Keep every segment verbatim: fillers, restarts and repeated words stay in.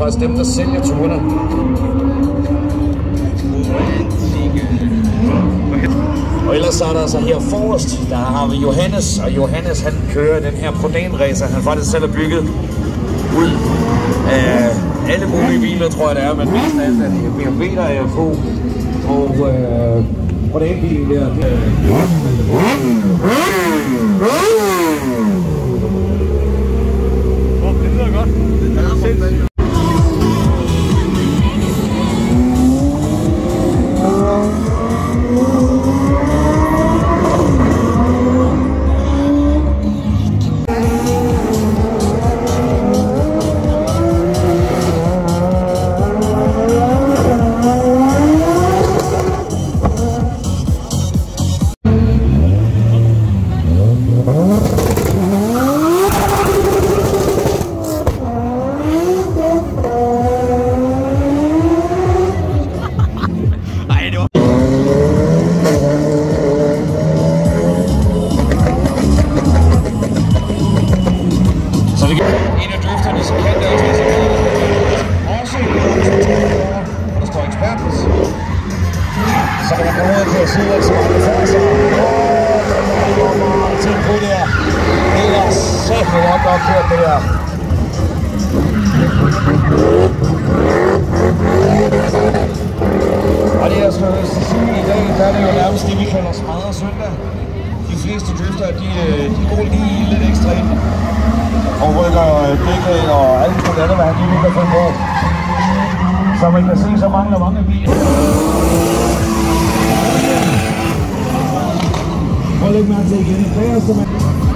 også dem, der sælger turene. Og ellers er der altså her forrest, der har vi Johannes, og Johannes han kører den her Prodan-racer, han faktisk selv har bygget ud af alle mulige biler, tror jeg det er, men mest af alt er det B M W, der er på, og øh, Prodan-bilen der. Åh, det lyder godt. Det er sindssygt. Så kan man komme ud til at sige, at så mange for sig. Åh, det er meget tempo der. Det er sæt med godt nok kørt det der. Og det er skal jeg sige, i dag der er det jo nærmest det, vi kalder smadret søndag. De fleste driftere, de, de går lige lidt ekstra ind. Og rykker dækket og alt muligt andet, hvad han lige kan finde på. Så man kan se, så mangler mange biler. Prøv at lægge mærke til igen. Det er som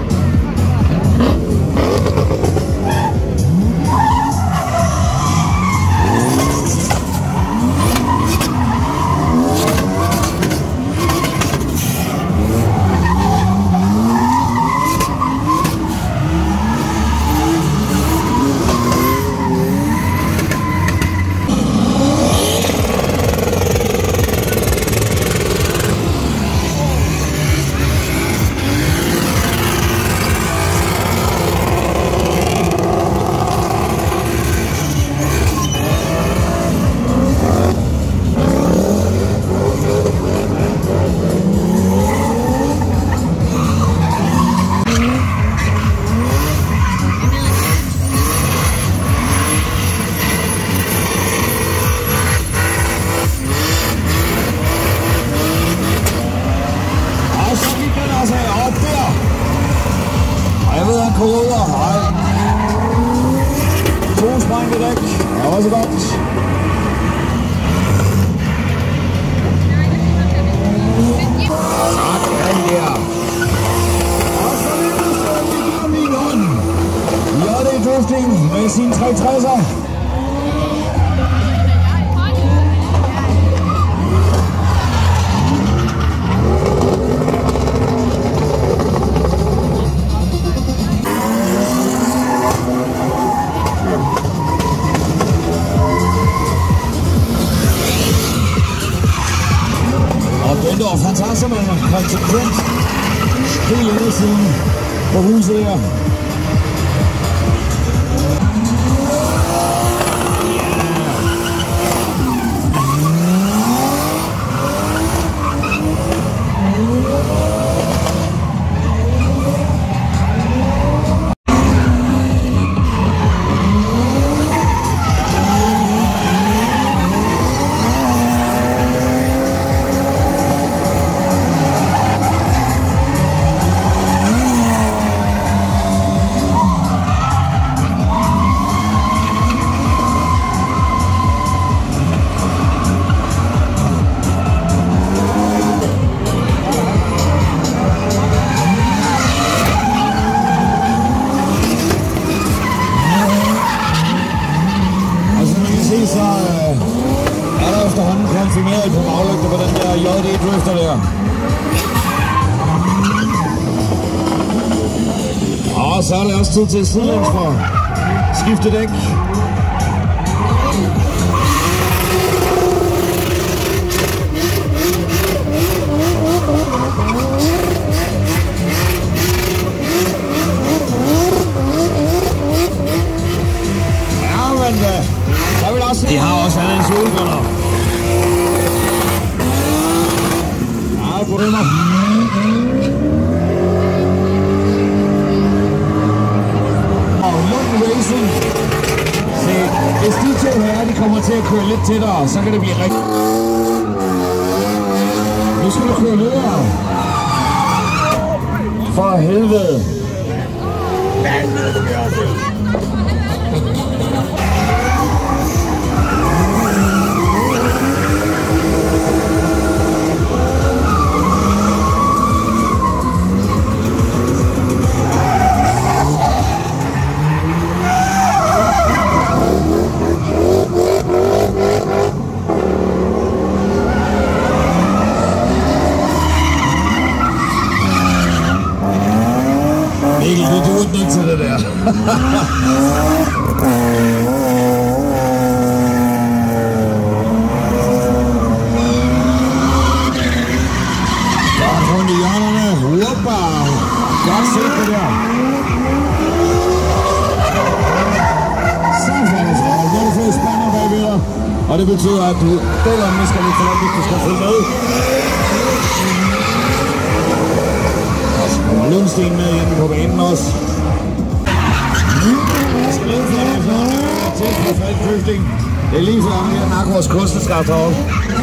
Corolla, nej. To sprængte dæk, det er også godt. Sådan der. Og så vil du stå i bilen. J D Drifting med sin tre tresser. Bendorf, han tager simpelthen konsekvent helt inde siden på huset her. Så øh, er der efterhånden konfirmeret på baglygter på den der J D Drifter der. Og så er det også tid til sidelæns for skifte dæk. Ja, men til at køre lidt tættere, så kan det blive rigtigt. Nu skal du køre videre. For helvede. Mikkel, du duer ikke til det der. Godt rundt i hjørnerne. Whoppa! Godt set det der. Sådan så det så. Nu har du fået spænder bagved dig. Og det betyder, at du dælerne skal lidt for langt, hvis du skal følge med. Og Lundsten med hjemme på banen også. Jeg skal lige få det for til for faldkøfting. Det er lige for ham her, nak vores kosteskaft heroppe.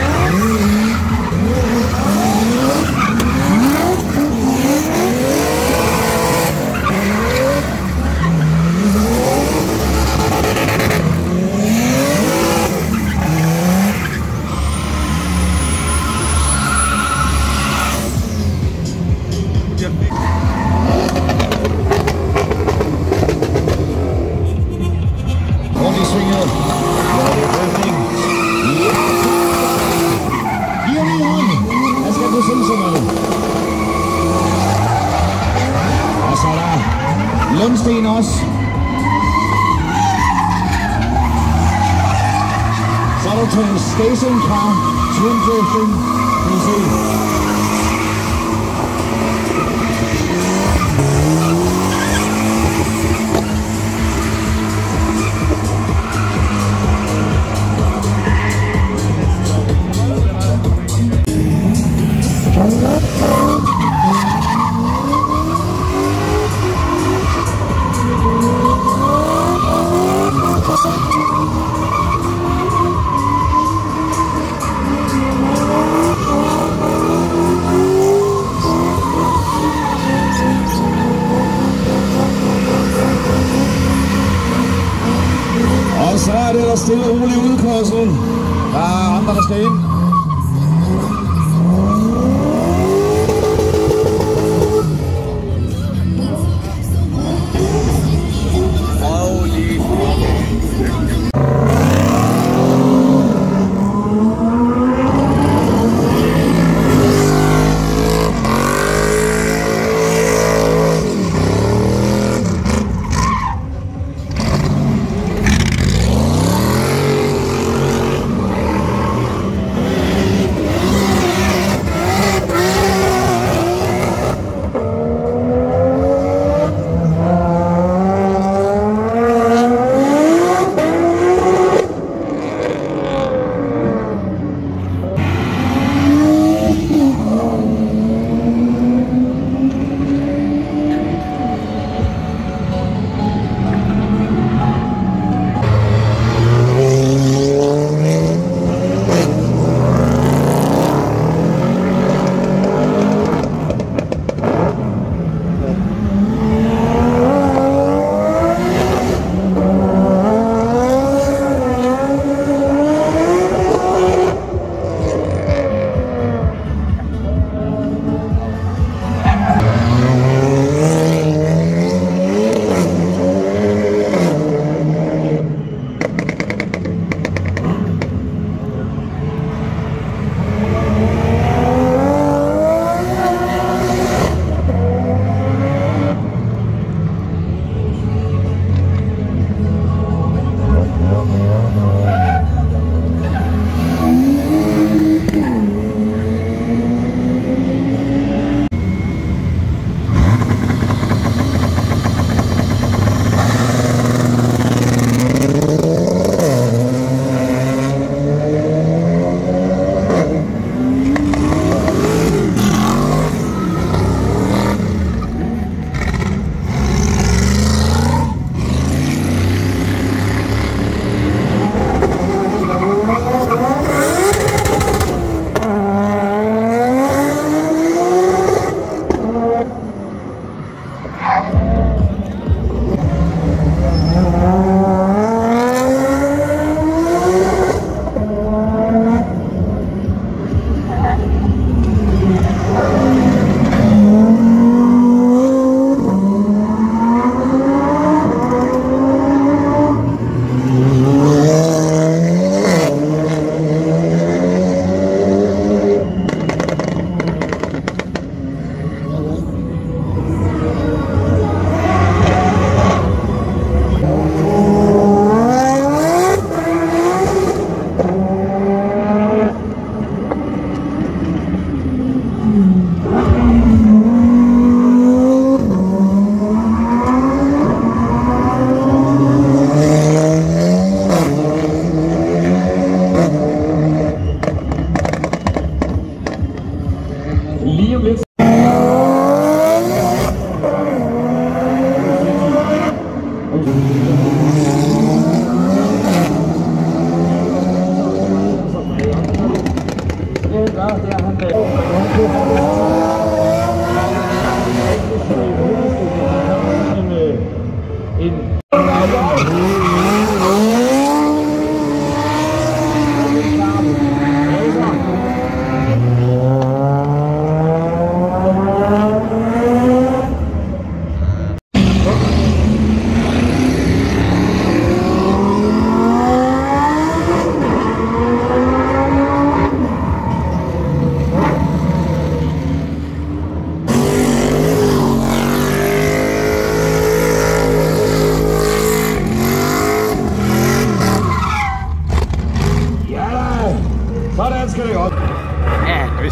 Ordentlig svinget. Ordentlig drifting. Giv mig hånd. Jeg skal kunne se sådan noget. Og så er der Lundsten også. Så er der til en stationcar. Twin drifting. Kan I se. Og så er det der stille og rolig udkørsel. Der er andre, der skal ind.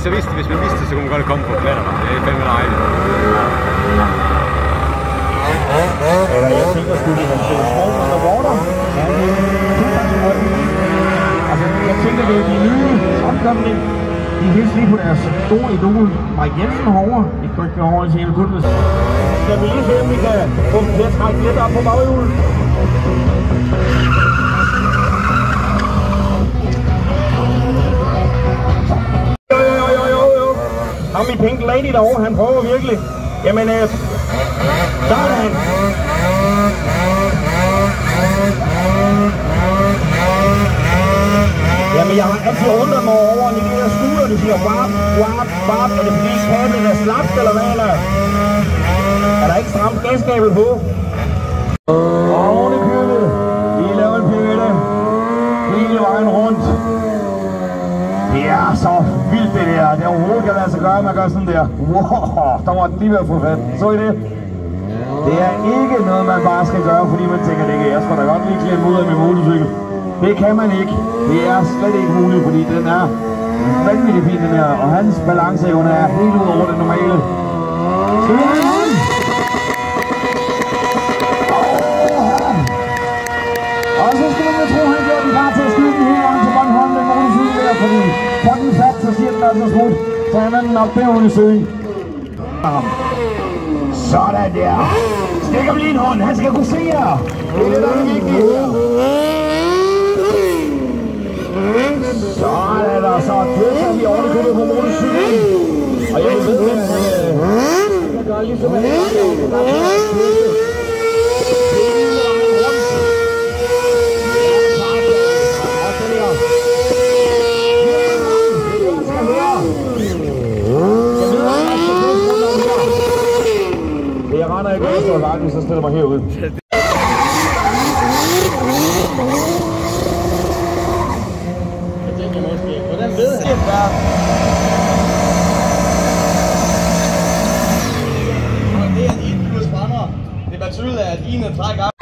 så vidste, hvis man vidste, så kunne man godt komme på klatter. Det er fandme dejligt. Eller jeg tænker sgu, at han spiller små underwater. Altså, jeg tænker, det er de nye opkomning. De hilser lige på deres store idol, Mike Jensen herovre. Vi kan ikke gå over til hele Gudnes. Skal vi lige se, om vi kan få dem til at trække lidt op på baghjulet? Jo, jo, jo, jo, jo. Ham i Pink Lady derovre, han prøver virkelig. Jamen, øh, der er han. Jamen, jeg har altid undret mig over, at de der skuter, de siger wap, wap, wap. Er det fordi kablet er slapt, eller hvad, eller? Er der ikke stramt gaskabel på? Og oven i købet, de laver en pirouette hele vejen rundt. Det er så vildt, det der. Det overhovedet kan lade sig gøre, at man gør sådan der. Wow, der var den lige ved at få fat. Så I det? Det er ikke noget, man bare skal gøre, fordi man tænker, det ikke. Jeg skal da godt lige klemme ud af min motorcykel. Det kan man ikke. Det er slet ikke muligt, fordi den er vanvittig fin, den her. Og hans balanceevne er helt ud over det normale. Skal vi have en hånd? Og så skal man jo tro, at han gør den klar til at skyde den hele vejen til Bornholm, den motorcykel der, fordi får den fat, så siger den altså smut. Så er den op derude i søen. Sådan der. Stik ham lige en hånd, han skal kunne se jer. Det er det, der er vigtigt her. Så er der så kører vi ovenikøbet på motorcyklen. Og jeg ved, at jeg kan gøre ligesom at jeg kan gøre. Jeg render ikke ud, så langt, så stiller mig herude. Hvordan ved jeg det? Det er en et plus brænder. Det betyder, at en trækker op.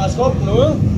skub den ud.